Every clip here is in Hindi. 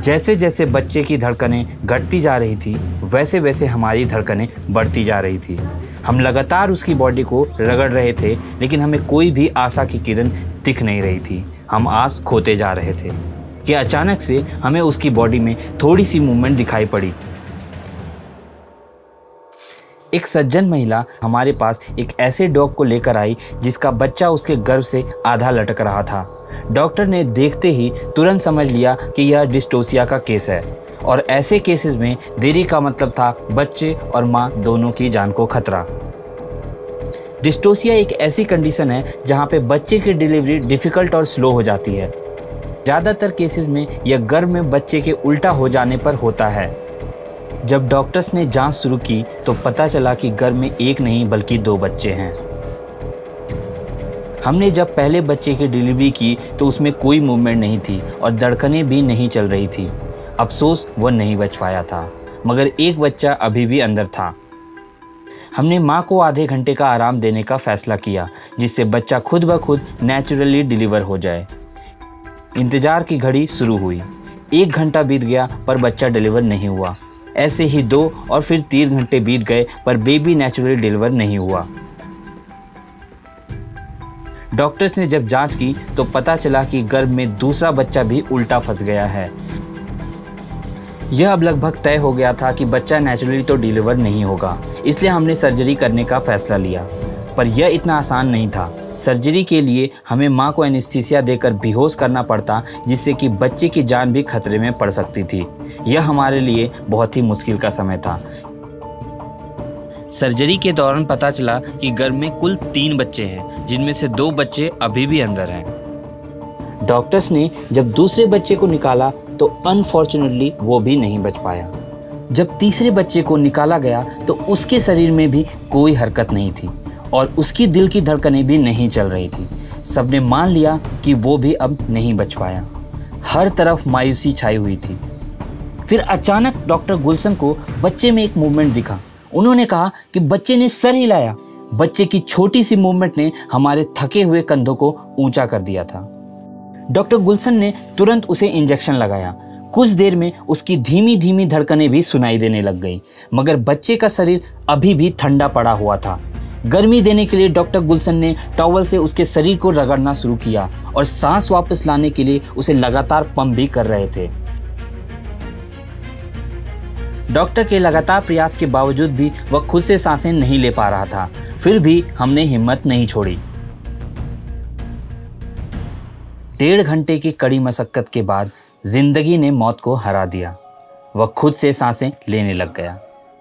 जैसे जैसे बच्चे की धड़कनें घटती जा रही थी वैसे वैसे हमारी धड़कनें बढ़ती जा रही थी। हम लगातार उसकी बॉडी को रगड़ रहे थे, लेकिन हमें कोई भी आशा की किरण दिख नहीं रही थी। हम आस खोते जा रहे थे कि अचानक से हमें उसकी बॉडी में थोड़ी सी मूवमेंट दिखाई पड़ी। एक सज्जन महिला हमारे पास एक ऐसे डॉग को लेकर आई जिसका बच्चा उसके गर्भ से आधा लटक रहा था। डॉक्टर ने देखते ही तुरंत समझ लिया कि यह डिस्टोसिया का केस है, और ऐसे केसेस में देरी का मतलब था बच्चे और माँ दोनों की जान को खतरा। डिस्टोसिया एक ऐसी कंडीशन है जहाँ पे बच्चे की डिलीवरी डिफ़िकल्ट और स्लो हो जाती है। ज़्यादातर केसेस में यह गर्भ में बच्चे के उल्टा हो जाने पर होता है। जब डॉक्टर्स ने जांच शुरू की तो पता चला कि गर्भ में एक नहीं बल्कि 2 बच्चे हैं। हमने जब पहले बच्चे की डिलीवरी की तो उसमें कोई मूवमेंट नहीं थी और धड़कनें भी नहीं चल रही थी। अफसोस वो नहीं बच पाया था, मगर एक बच्चा अभी भी अंदर था। हमने माँ को आधे घंटे का आराम देने का फैसला किया, जिससे बच्चा खुद ब खुद नेचुरली डिलीवर हो जाए। इंतज़ार की घड़ी शुरू हुई। 1 घंटा बीत गया पर बच्चा डिलीवर नहीं हुआ। ऐसे ही 2 और फिर 3 घंटे बीत गए पर बेबी नेचुरली डिलीवर नहीं हुआ। डॉक्टर्स ने जब जांच की तो पता चला कि गर्भ में दूसरा बच्चा भी उल्टा फंस गया है। यह अब लगभग तय हो गया था कि बच्चा नेचुरली तो डिलीवर नहीं होगा, इसलिए हमने सर्जरी करने का फैसला लिया। पर यह इतना आसान नहीं था। सर्जरी के लिए हमें मां को एनेस्थीसिया देकर बेहोश करना पड़ता, जिससे कि बच्चे की जान भी खतरे में पड़ सकती थी। यह हमारे लिए बहुत ही मुश्किल का समय था। सर्जरी के दौरान पता चला कि गर्भ में कुल 3 बच्चे हैं, जिनमें से 2 बच्चे अभी भी अंदर हैं। डॉक्टर्स ने जब दूसरे बच्चे को निकाला तो अनफॉर्चुनेटली वो भी नहीं बच पाया। जब तीसरे बच्चे को निकाला गया तो उसके शरीर में भी कोई हरकत नहीं थी और उसकी दिल की धड़कनें भी नहीं चल रही थी। सबने मान लिया कि वो भी अब नहीं बच पाया। हर तरफ मायूसी छाई हुई थी। फिर अचानक डॉक्टर गुलशन को बच्चे में एक मूवमेंट दिखा। उन्होंने कहा कि बच्चे ने सर हिलाया। बच्चे की छोटी सी मूवमेंट ने हमारे थके हुए कंधों को ऊंचा कर दिया था। डॉक्टर गुलशन ने तुरंत उसे इंजेक्शन लगाया। कुछ देर में उसकी धीमी धीमी धड़कनें भी सुनाई देने लग गई, मगर बच्चे का शरीर अभी भी ठंडा पड़ा हुआ था। गर्मी देने के लिए डॉक्टर गुलशन ने टॉवल से उसके शरीर को रगड़ना शुरू किया और सांस वापस लाने के लिए उसे लगातार पंप भी कर रहे थे। डॉक्टर के लगातार प्रयास के बावजूद भी वह खुद से सांसें नहीं ले पा रहा था। फिर भी हमने हिम्मत नहीं छोड़ी। 1.5 घंटे की कड़ी मशक्कत के बाद जिंदगी ने मौत को हरा दिया। वह खुद से सांसें लेने लग गया।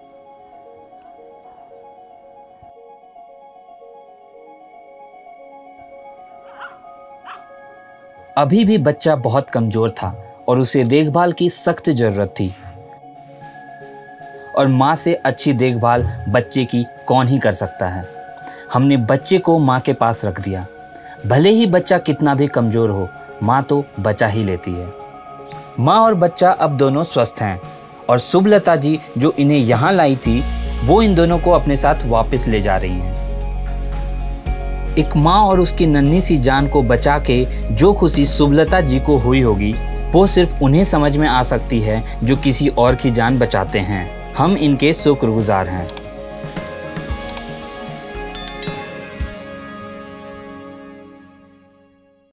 अभी भी बच्चा बहुत कमजोर था और उसे देखभाल की सख्त जरूरत थी, और माँ से अच्छी देखभाल बच्चे की कौन ही कर सकता है। हमने बच्चे को माँ के पास रख दिया। भले ही बच्चा कितना भी कमज़ोर हो, माँ तो बचा ही लेती है। माँ और बच्चा अब दोनों स्वस्थ हैं, और सुभलता जी जो इन्हें यहाँ लाई थी वो इन दोनों को अपने साथ वापस ले जा रही हैं। एक माँ और उसकी नन्ही सी जान को बचा के जो खुशी सुभलता जी को हुई होगी, वो सिर्फ उन्हें समझ में आ सकती है जो किसी और की जान बचाते हैं। हम इनके शुक्रगुजार हैं।